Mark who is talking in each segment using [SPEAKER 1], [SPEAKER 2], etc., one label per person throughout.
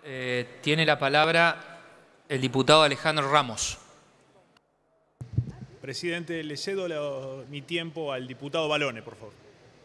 [SPEAKER 1] Tiene la palabra el diputado Alejandro Ramos.
[SPEAKER 2] Presidente, le cedo mi tiempo al diputado Balone, por favor.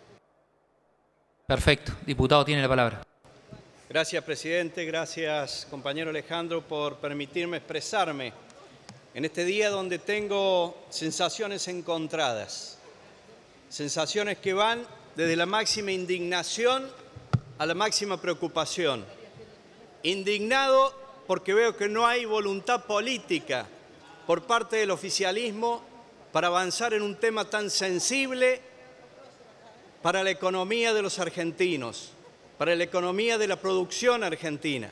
[SPEAKER 1] Perfecto. Diputado, tiene la palabra.
[SPEAKER 3] Gracias, presidente. Gracias, compañero Alejandro, por permitirme expresarme en este día donde tengo sensaciones encontradas. Sensaciones que van desde la máxima indignación a la máxima preocupación. Indignado porque veo que no hay voluntad política por parte del oficialismo para avanzar en un tema tan sensible para la economía de los argentinos, para la economía de la producción argentina.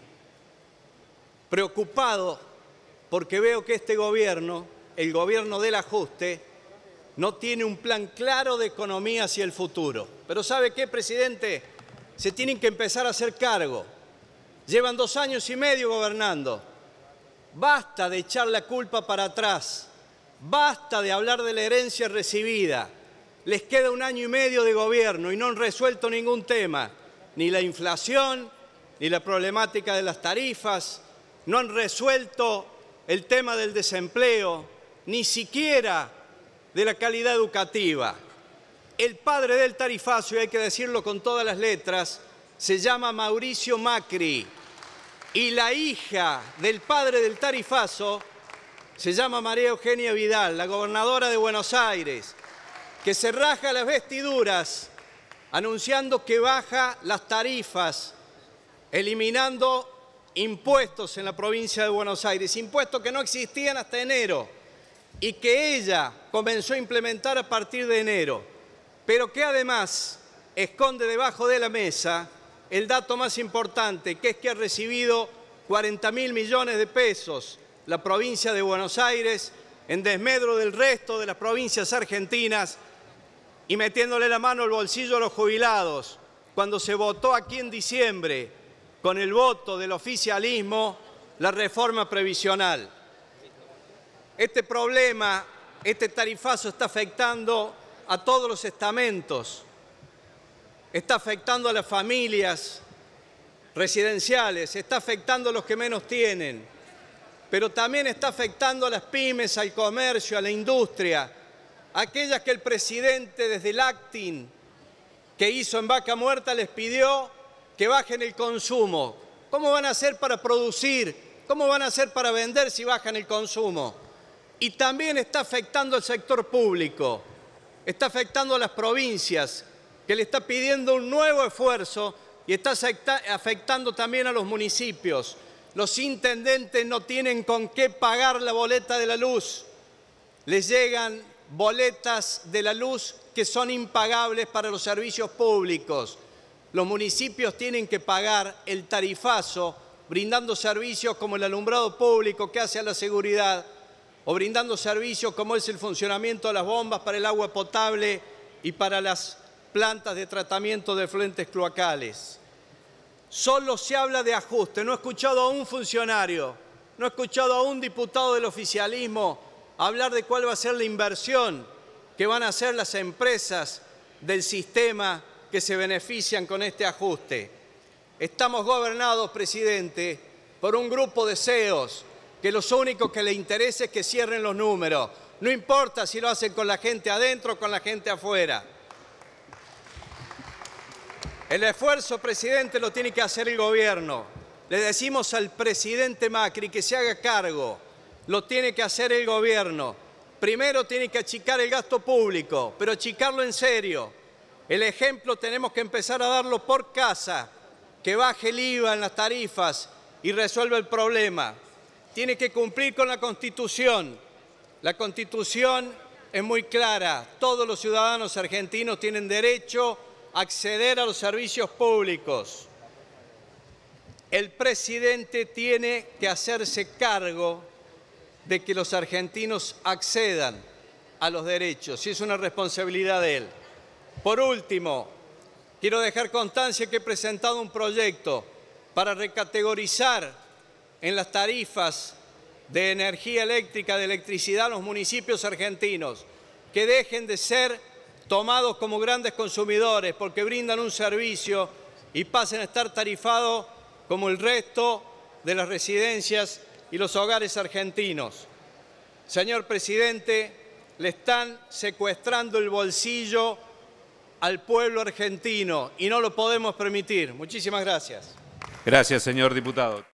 [SPEAKER 3] Preocupado porque veo que este gobierno, el gobierno del ajuste, no tiene un plan claro de economía hacia el futuro. Pero ¿sabe qué, presidente? Se tienen que empezar a hacer cargo. Llevan 2 años y medio gobernando. Basta de echar la culpa para atrás. Basta de hablar de la herencia recibida. Les queda 1 año y medio de gobierno y no han resuelto ningún tema. Ni la inflación, ni la problemática de las tarifas. No han resuelto el tema del desempleo, ni siquiera de la calidad educativa. El padre del tarifazo, y hay que decirlo con todas las letras, se llama Mauricio Macri. Y la hija del padre del tarifazo se llama María Eugenia Vidal, la gobernadora de Buenos Aires, que se raja las vestiduras anunciando que baja las tarifas, eliminando impuestos en la provincia de Buenos Aires, impuestos que no existían hasta enero y que ella comenzó a implementar a partir de enero, pero que además esconde debajo de la mesa el dato más importante, que es que ha recibido 40.000 millones de pesos la provincia de Buenos Aires en desmedro del resto de las provincias argentinas y metiéndole la mano al bolsillo a los jubilados, cuando se votó aquí en diciembre con el voto del oficialismo la reforma previsional. Este problema, este tarifazo está afectando a todos los estamentos, está afectando a las familias residenciales, está afectando a los que menos tienen, pero también está afectando a las pymes, al comercio, a la industria, aquellas que el presidente desde el acting que hizo en Vaca Muerta les pidió que bajen el consumo. ¿Cómo van a hacer para producir? ¿Cómo van a hacer para vender si bajan el consumo? Y también está afectando al sector público, está afectando a las provincias, que le está pidiendo un nuevo esfuerzo y está afectando también a los municipios. Los intendentes no tienen con qué pagar la boleta de la luz. Les llegan boletas de la luz que son impagables para los servicios públicos. Los municipios tienen que pagar el tarifazo, brindando servicios como el alumbrado público que hace a la seguridad, o brindando servicios como es el funcionamiento de las bombas para el agua potable y para las plantas de tratamiento de efluentes cloacales. Solo se habla de ajuste. No he escuchado a un funcionario, no he escuchado a un diputado del oficialismo hablar de cuál va a ser la inversión que van a hacer las empresas del sistema que se benefician con este ajuste. Estamos gobernados, presidente, por un grupo de CEOs que lo único que les interesa es que cierren los números. No importa si lo hacen con la gente adentro o con la gente afuera. El esfuerzo, presidente, lo tiene que hacer el gobierno. Le decimos al presidente Macri que se haga cargo. Lo tiene que hacer el gobierno. Primero tiene que achicar el gasto público, pero achicarlo en serio. El ejemplo tenemos que empezar a darlo por casa, que baje el IVA en las tarifas y resuelva el problema. Tiene que cumplir con la Constitución. La Constitución es muy clara. Todos los ciudadanos argentinos tienen derecho a acceder a los servicios públicos. El presidente tiene que hacerse cargo de que los argentinos accedan a los derechos, y es una responsabilidad de él. Por último, quiero dejar constancia que he presentado un proyecto para recategorizar en las tarifas de energía eléctrica, de electricidad, a los municipios argentinos, que dejen de ser tomados como grandes consumidores porque brindan un servicio y pasen a estar tarifados como el resto de las residencias y los hogares argentinos. Señor presidente, le están secuestrando el bolsillo al pueblo argentino y no lo podemos permitir. Muchísimas gracias.
[SPEAKER 4] Gracias, señor diputado.